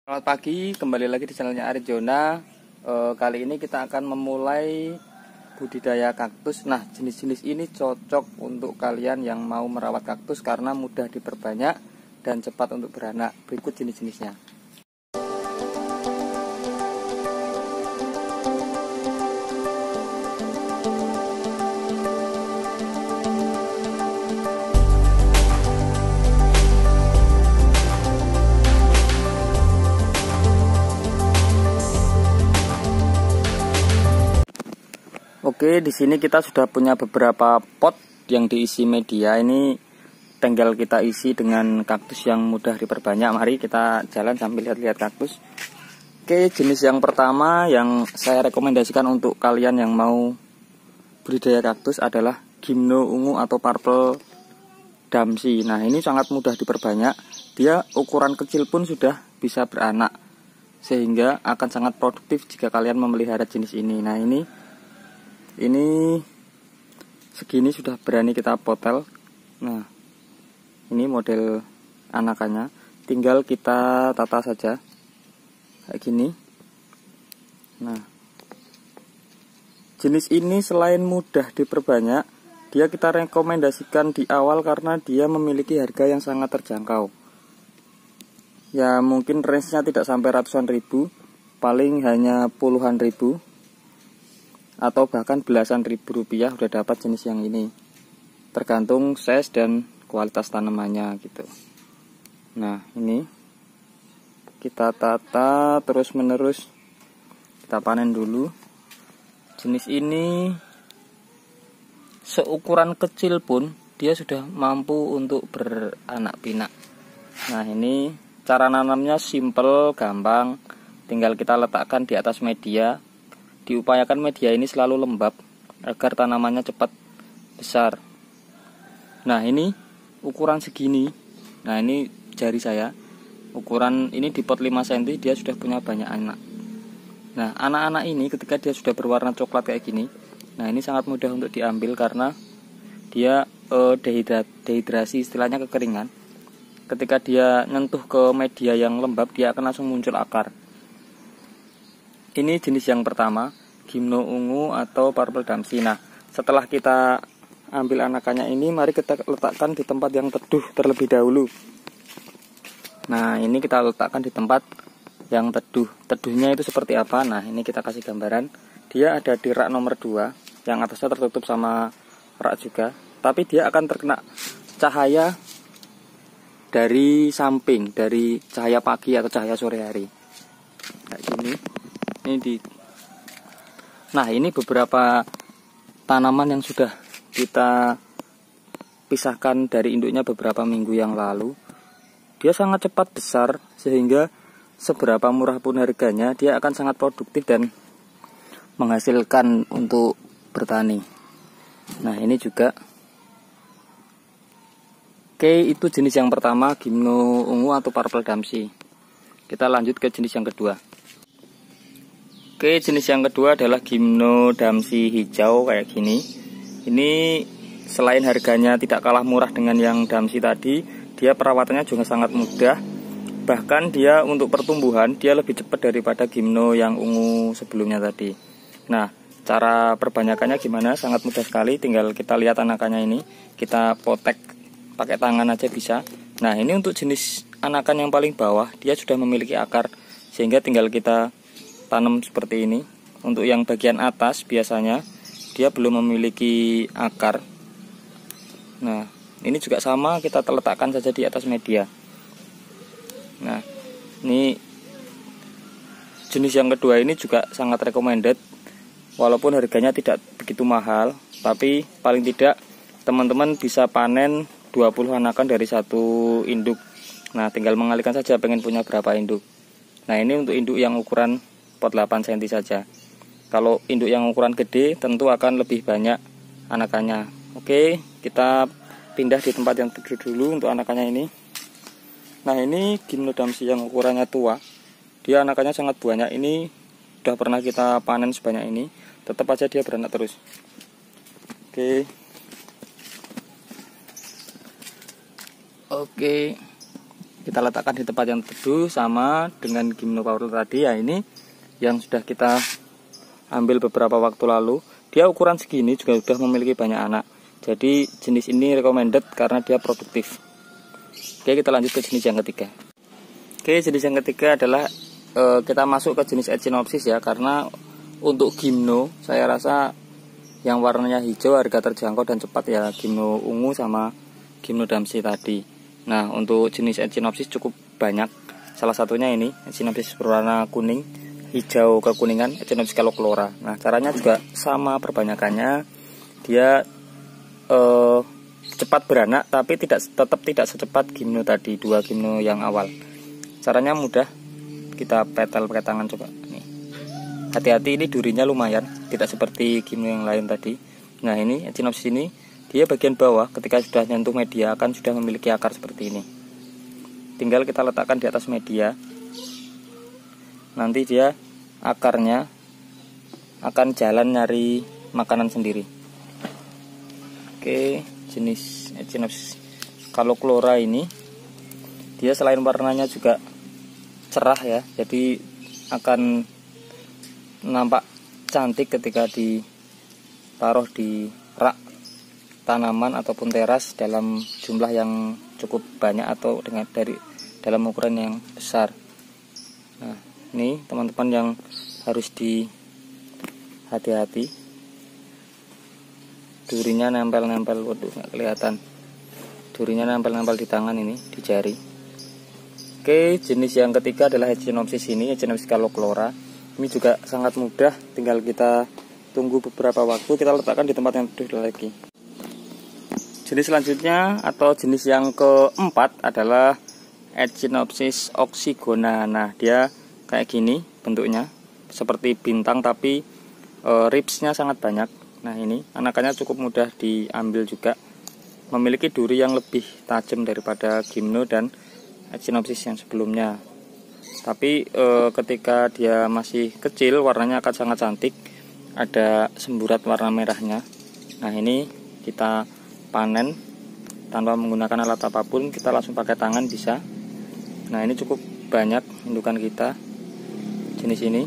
Selamat pagi, kembali lagi di channelnya Arif Jona. Kali ini kita akan memulai budidaya kaktus. Nah, jenis-jenis ini cocok untuk kalian yang mau merawat kaktus karena mudah diperbanyak dan cepat untuk beranak. Berikut jenis-jenisnya. Oke, di sini kita sudah punya beberapa pot yang diisi media. Ini tinggal kita isi dengan kaktus yang mudah diperbanyak. Mari kita jalan sambil lihat-lihat kaktus. Oke, jenis yang pertama yang saya rekomendasikan untuk kalian yang mau budidaya kaktus adalah Gymno ungu atau Purple Damsi. Nah, ini sangat mudah diperbanyak. Dia ukuran kecil pun sudah bisa beranak, sehingga akan sangat produktif jika kalian memelihara jenis ini. Nah, ini segini sudah berani kita potel. Nah, ini model anakannya, tinggal kita tata saja kayak gini. Nah, jenis ini selain mudah diperbanyak, dia kita rekomendasikan di awal karena dia memiliki harga yang sangat terjangkau. Ya, mungkin range-nya tidak sampai ratusan ribu, paling hanya puluhan ribu atau bahkan belasan ribu rupiah udah dapat jenis yang ini, tergantung size dan kualitas tanamannya gitu. Nah, ini kita tata terus menerus, kita panen dulu. Jenis ini seukuran kecil pun dia sudah mampu untuk beranak pinak. Nah, ini cara nanamnya simple, gampang, tinggal kita letakkan di atas media. Diupayakan media ini selalu lembab agar tanamannya cepat besar. Nah, ini ukuran segini. Nah, ini jari saya. Ukuran ini di pot 5 cm dia sudah punya banyak anak. Nah, anak-anak ini ketika dia sudah berwarna coklat kayak gini, nah ini sangat mudah untuk diambil karena dia dehidrasi, istilahnya kekeringan. Ketika dia nyentuh ke media yang lembab, dia akan langsung muncul akar. Ini jenis yang pertama, Gymno ungu atau Purple Damsi. Nah, setelah kita ambil anakannya ini, mari kita letakkan di tempat yang teduh terlebih dahulu. Nah, ini kita letakkan di tempat yang teduh. Teduhnya itu seperti apa? Nah, ini kita kasih gambaran. Dia ada di rak nomor 2, yang atasnya tertutup sama rak juga, tapi dia akan terkena cahaya dari samping, dari cahaya pagi atau cahaya sore hari. Kayak gini. Nah, ini beberapa tanaman yang sudah kita pisahkan dari induknya beberapa minggu yang lalu. Dia sangat cepat besar, sehingga seberapa murah pun harganya, dia akan sangat produktif dan menghasilkan untuk bertani. Nah, ini juga. Oke, itu jenis yang pertama, Gymno ungu atau Purple Damsi. Kita lanjut ke jenis yang kedua. Oke, jenis yang kedua adalah Gymno Damsi hijau kayak gini. Ini selain harganya tidak kalah murah dengan yang Damsi tadi, dia perawatannya juga sangat mudah. Bahkan dia untuk pertumbuhan dia lebih cepat daripada Gymno yang ungu sebelumnya tadi. Nah, cara perbanyakannya gimana? Sangat mudah sekali, tinggal kita lihat anakannya ini, kita potek pakai tangan aja bisa. Nah, ini untuk jenis anakan yang paling bawah, dia sudah memiliki akar, sehingga tinggal kita tanam seperti ini. Untuk yang bagian atas biasanya dia belum memiliki akar. Nah, ini juga sama, kita letakkan saja di atas media. Nah, ini jenis yang kedua ini juga sangat recommended. Walaupun harganya tidak begitu mahal, tapi paling tidak teman-teman bisa panen 20 anakan dari satu induk. Nah, tinggal mengalihkan saja pengen punya berapa induk. Nah, ini untuk induk yang ukuran pot 8 cm saja. Kalau induk yang ukuran gede tentu akan lebih banyak anakannya. Oke, kita pindah di tempat yang teduh dulu untuk anakannya ini. Nah, ini Gymno Damsi yang ukurannya tua. Dia anakannya sangat banyak. Ini sudah pernah kita panen sebanyak ini, tetap aja dia beranak terus. Oke. kita letakkan di tempat yang teduh sama dengan Gymno Power tadi ya. Ini yang sudah kita ambil beberapa waktu lalu. Dia ukuran segini juga sudah memiliki banyak anak. Jadi jenis ini recommended karena dia produktif. Oke, kita lanjut ke jenis yang ketiga. Oke, jenis yang ketiga adalah kita masuk ke jenis Echinopsis ya. Karena untuk Gymno saya rasa yang warnanya hijau harga terjangkau dan cepat ya, Gymno ungu sama Gymno Damsi tadi. Nah, untuk jenis Echinopsis cukup banyak. Salah satunya ini Echinopsis berwarna kuning, hijau kekuningan, Echinopsis Calochlora. Nah, caranya juga sama perbanyakannya. Dia cepat beranak tapi tetap tidak secepat Gymno tadi, 2 Gymno yang awal. Caranya mudah. Kita petel pakai tangan coba. Nih. Hati-hati, ini durinya lumayan, tidak seperti Gymno yang lain tadi. Nah, ini Echinopsis ini dia bagian bawah ketika sudah nyentuh media akan sudah memiliki akar seperti ini. Tinggal kita letakkan di atas media. Nanti dia akarnya akan jalan nyari makanan sendiri. Oke, jenis Echinopsis Calochlora ini dia selain warnanya juga cerah ya, jadi akan nampak cantik ketika ditaruh di rak tanaman ataupun teras dalam jumlah yang cukup banyak atau dalam ukuran yang besar. Nah, ini teman-teman yang harus hati-hati. Durinya nempel-nempel, waduh nggak kelihatan. Durinya nempel-nempel di tangan ini, di jari. Oke, jenis yang ketiga adalah Echinopsis ini, Echinopsis Calochlora. Ini juga sangat mudah, tinggal kita tunggu beberapa waktu, kita letakkan di tempat yang teduh lagi. Jenis selanjutnya atau jenis yang keempat adalah Echinopsis Oxygona. Nah, dia kayak gini bentuknya, seperti bintang tapi ribsnya sangat banyak. Nah, ini anakannya cukup mudah diambil juga, memiliki duri yang lebih tajam daripada Gymno dan Echinopsis yang sebelumnya. Tapi ketika dia masih kecil warnanya akan sangat cantik, ada semburat warna merahnya. Nah, ini kita panen tanpa menggunakan alat apapun, kita langsung pakai tangan bisa. Nah, ini cukup banyak indukan kita jenis ini.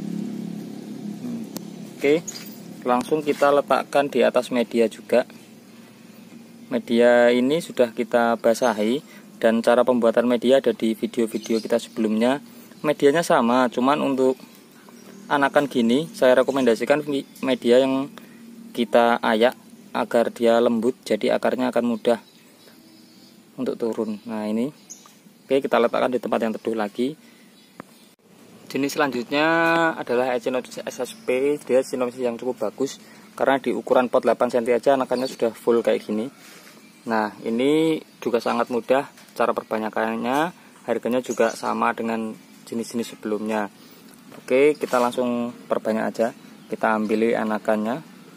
Oke, langsung kita letakkan di atas media juga. Media ini sudah kita basahi dan cara pembuatan media ada di video-video kita sebelumnya. Medianya sama, cuman untuk anakan gini saya rekomendasikan media yang kita ayak agar dia lembut, jadi akarnya akan mudah untuk turun. Nah, ini oke, kita letakkan di tempat yang teduh lagi. Jenis selanjutnya adalah Echinopsis SSP. Dia Echinopsis yang cukup bagus karena di ukuran pot 8 cm aja anakannya sudah full kayak gini. Nah, ini juga sangat mudah cara perbanyakannya, harganya juga sama dengan jenis-jenis sebelumnya. Oke, kita langsung perbanyak aja, kita ambil anakannya.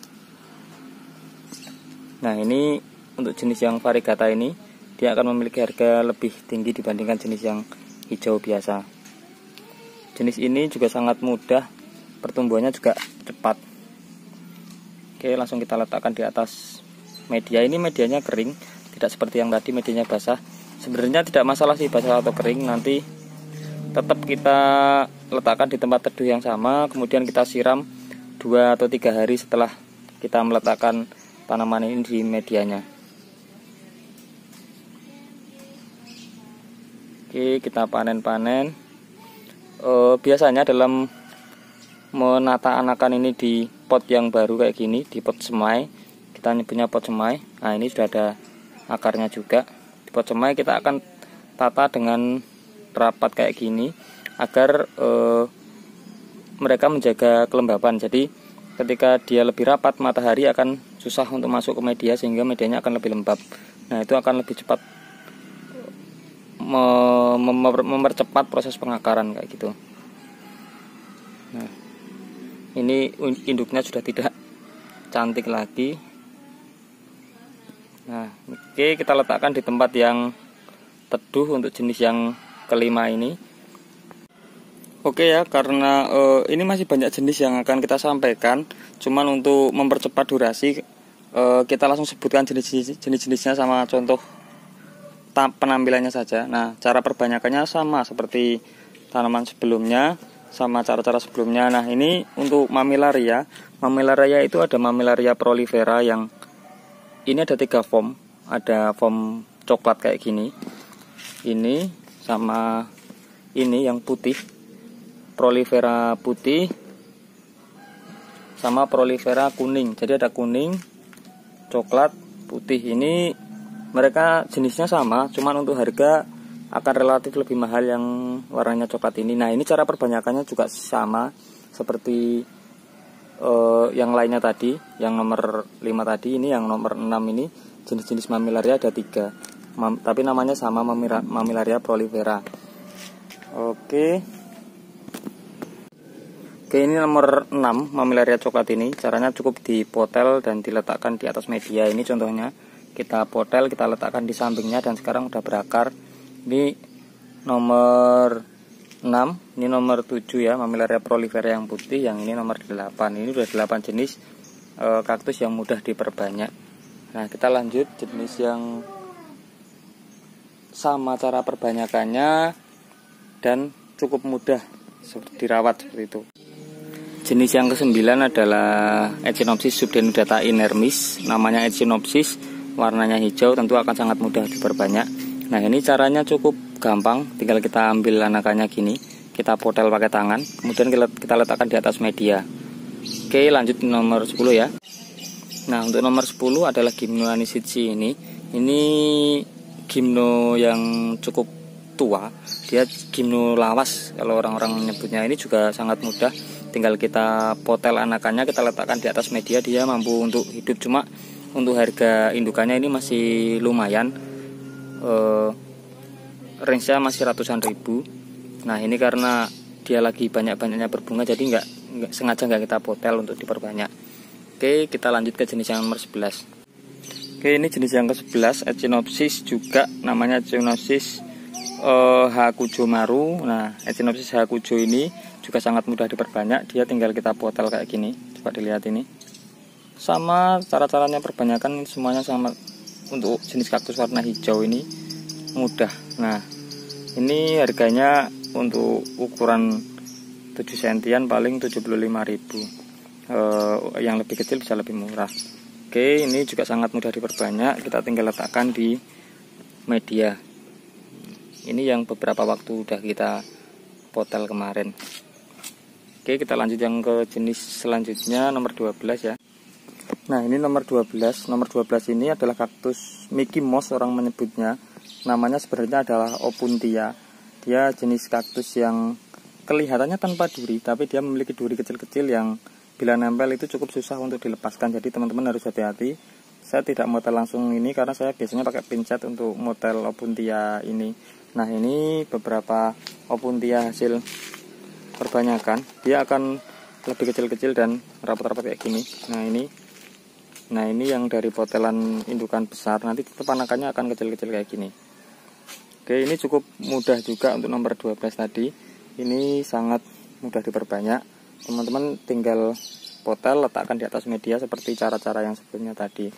Nah, ini untuk jenis yang variegata ini dia akan memiliki harga lebih tinggi dibandingkan jenis yang hijau biasa. Jenis ini juga sangat mudah, pertumbuhannya juga cepat. Oke, langsung kita letakkan di atas media. Ini medianya kering, tidak seperti yang tadi medianya basah. Sebenarnya tidak masalah sih basah atau kering, nanti tetap kita letakkan di tempat teduh yang sama, kemudian kita siram 2 atau 3 hari setelah kita meletakkan tanaman ini di medianya. Oke, kita panen-panen. Biasanya dalam menata anakan ini di pot yang baru kayak gini, di pot semai, kita nyebutnya pot semai. Nah, ini sudah ada akarnya juga. Di pot semai kita akan tata dengan rapat kayak gini agar mereka menjaga kelembapan. Jadi ketika dia lebih rapat, matahari akan susah untuk masuk ke media sehingga medianya akan lebih lembab. Nah, itu akan lebih cepat mempercepat proses pengakaran kayak gitu. Nah, ini induknya sudah tidak cantik lagi. Nah, oke, kita letakkan di tempat yang teduh untuk jenis yang kelima ini. Oke ya, karena ini masih banyak jenis yang akan kita sampaikan. Cuman untuk mempercepat durasi, kita langsung sebutkan jenis-jenisnya sama contoh penampilannya saja. Nah, cara perbanyakannya sama seperti tanaman sebelumnya, sama cara-cara sebelumnya. Nah, ini untuk Mamillaria. Mamillaria itu ada Mamillaria prolifera yang ini ada 3 form. Ada form coklat kayak gini. Ini sama ini yang putih. Prolifera putih sama prolifera kuning. Jadi ada kuning, coklat, putih. Ini mereka jenisnya sama, cuman untuk harga akan relatif lebih mahal yang warnanya coklat ini. Nah, ini cara perbanyakannya juga sama seperti yang lainnya tadi, yang nomor 5 tadi. Ini yang nomor 6 ini jenis-jenis Mamillaria ada 3, tapi namanya sama, Mamillaria prolifera. Oke, ini nomor 6 Mamillaria coklat ini. Caranya cukup dipotel dan diletakkan di atas media. Ini contohnya, kita potel, kita letakkan di sampingnya dan sekarang udah berakar. Ini nomor 6, ini nomor 7 ya, Mamillaria prolifera yang putih. Yang ini nomor 8. Ini udah 8 jenis kaktus yang mudah diperbanyak. Nah, kita lanjut jenis yang sama cara perbanyakannya dan cukup mudah dirawat seperti itu. Jenis yang ke-9 adalah Echinopsis subdenudata inermis. Namanya Echinopsis, warnanya hijau, tentu akan sangat mudah diperbanyak. Nah, ini caranya cukup gampang, tinggal kita ambil anakannya gini, kita potel pakai tangan, kemudian kita letakkan di atas media. Oke, lanjut nomor 10 ya. Nah, untuk nomor 10 adalah Gymno anisitsi ini. Ini gymno yang cukup tua, dia gymno lawas kalau orang-orang menyebutnya. Ini juga sangat mudah, tinggal kita potel anakannya, kita letakkan di atas media, dia mampu untuk hidup. Cuma untuk harga indukannya ini masih lumayan, range-nya masih ratusan ribu. Nah, ini karena dia lagi banyak-banyaknya berbunga, jadi nggak sengaja nggak kita potel untuk diperbanyak. Oke, kita lanjut ke jenis yang nomor 11. Oke, ini jenis yang ke-11 Echinopsis juga, namanya Echinopsis Hakujo-maru. Nah, Echinopsis Hakujo ini juga sangat mudah diperbanyak, dia tinggal kita potel kayak gini. Coba dilihat ini. Sama cara-caranya perbanyakan semuanya sama. Untuk jenis kaktus warna hijau ini mudah. Nah, ini harganya untuk ukuran 7 sentian paling 75.000. Yang lebih kecil bisa lebih murah. Oke, ini juga sangat mudah diperbanyak, kita tinggal letakkan di media. Ini yang beberapa waktu udah kita potel kemarin. Oke, kita lanjut yang ke jenis selanjutnya, nomor 12 ya. Nah, ini nomor 12. Nomor 12 ini adalah kaktus Mickey Mouse orang menyebutnya. Namanya sebenarnya adalah Opuntia. Dia jenis kaktus yang kelihatannya tanpa duri, tapi dia memiliki duri kecil-kecil yang bila nempel itu cukup susah untuk dilepaskan. Jadi teman-teman harus hati-hati. Saya tidak motel langsung ini karena saya biasanya pakai pincet untuk motel Opuntia ini. Nah, ini beberapa Opuntia hasil perbanyakan. Dia akan lebih kecil-kecil dan rapat-rapat kayak gini. Nah, ini yang dari potelan indukan besar, nanti tetap anakannya akan kecil-kecil kayak gini. Oke, ini cukup mudah juga untuk nomor 12 tadi. Ini sangat mudah diperbanyak. Teman-teman tinggal potel, letakkan di atas media seperti cara-cara yang sebelumnya tadi.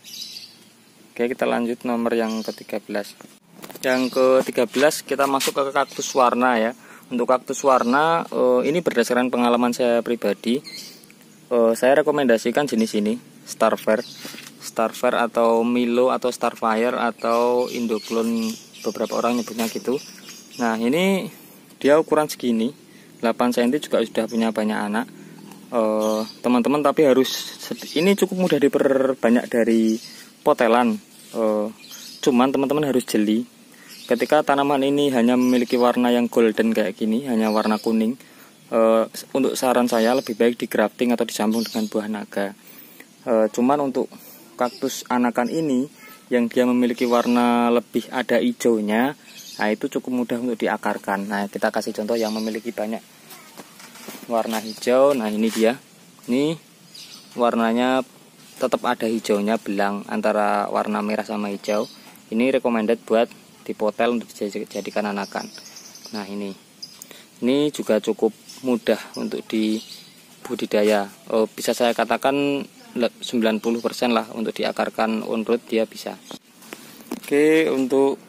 Oke, kita lanjut nomor yang ke-13. Yang ke-13 kita masuk ke kaktus warna ya. Untuk kaktus warna, ini berdasarkan pengalaman saya pribadi. Saya rekomendasikan jenis ini, Starfire atau Milo atau Starfire atau Indoclone, beberapa orang nyebutnya gitu. Nah, ini dia ukuran segini, 8 cm juga sudah punya banyak anak. Teman-teman tapi ini cukup mudah diperbanyak dari potelan. Cuman teman-teman harus jeli. Ketika tanaman ini hanya memiliki warna yang golden kayak gini, hanya warna kuning, untuk saran saya lebih baik di grafting atau disambung dengan buah naga. Cuman untuk kaktus anakan ini yang dia memiliki warna lebih ada hijaunya, nah itu cukup mudah untuk diakarkan. Nah, kita kasih contoh yang memiliki banyak warna hijau. Nah, ini dia. Ini warnanya tetap ada hijaunya, belang antara warna merah sama hijau. Ini recommended buat dipotel untuk dijadikan anakan. Nah, ini juga cukup mudah untuk dibudidaya. Bisa saya katakan 90% lah untuk diakarkan on road dia bisa. Oke, untuk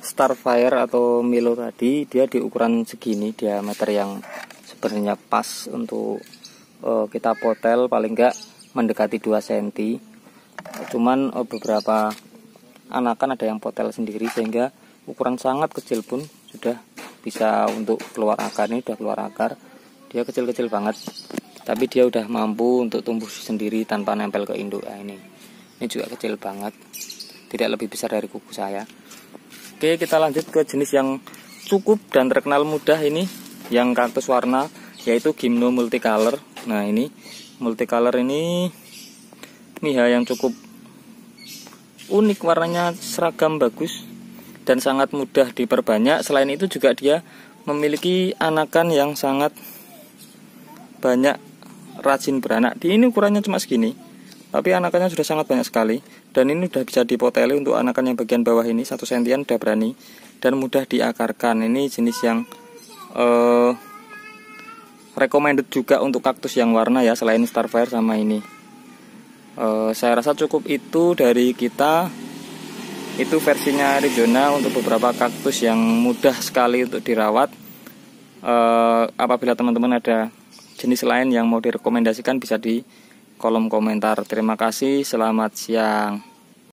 Starfire atau Milo tadi, dia di ukuran segini, diameter yang sebenarnya pas untuk kita potel, paling enggak mendekati 2 cm. Cuman beberapa anakan ada yang potel sendiri sehingga ukuran sangat kecil pun sudah bisa untuk keluar akar. Ini udah keluar akar, dia kecil-kecil banget, tapi dia udah mampu untuk tumbuh sendiri tanpa nempel ke induk. Nah, ini juga kecil banget, tidak lebih besar dari kuku saya. Oke, kita lanjut ke jenis yang cukup dan terkenal mudah ini, yang kaktus warna, yaitu Gymno Multicolor. Nah, ini Multicolor ini Miha yang cukup unik, warnanya seragam, bagus, dan sangat mudah diperbanyak. Selain itu juga dia memiliki anakan yang sangat banyak, rajin beranak. Di ini ukurannya cuma segini, tapi anakannya sudah sangat banyak sekali. Dan ini udah bisa dipoteli untuk anakan yang bagian bawah ini 1 sentian udah berani dan mudah diakarkan. Ini jenis yang recommended juga untuk kaktus yang warna ya, selain Starfire sama ini. Saya rasa cukup itu dari kita. Itu versinya Arizona untuk beberapa kaktus yang mudah sekali untuk dirawat. Apabila teman-teman ada jenis lain yang mau direkomendasikan, bisa di kolom komentar. Terima kasih, selamat siang.